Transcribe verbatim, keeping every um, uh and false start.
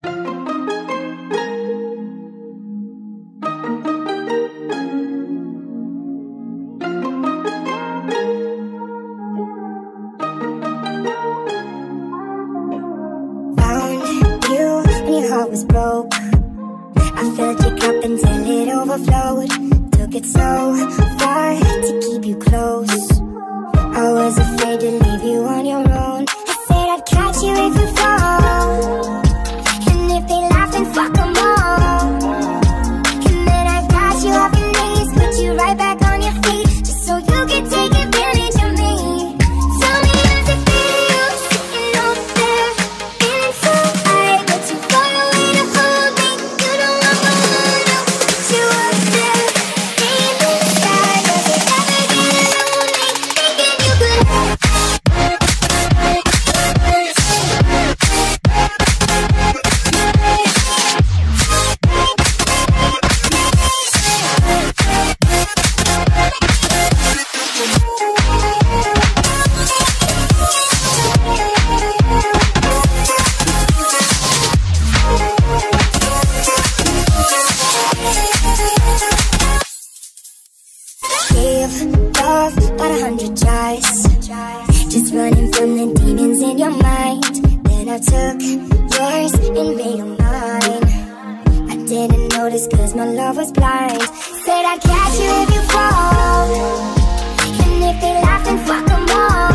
Was broke. I filled your cup until it overflowed. Took it so far to keep you close. I was afraid to leave you on your own. I said I'd catch you if you fall, and if they laugh, then fuck them all. And then I got you off your knees, put you right back on your feet, just so you could take advantage of me. Tell me, how's it feel, sitting over there, feeling so high, but too far away to hold me. You know I'm the one who put you up there, deep in the sky. Does it ever get lonely, thinking you could have Gave love about a hundred tries, just running from the demons in your mind. Then I took yours and made them mine. I didn't notice cause my love was blind. Said I'd catch you if you fall, and if they laugh, then fuck them all.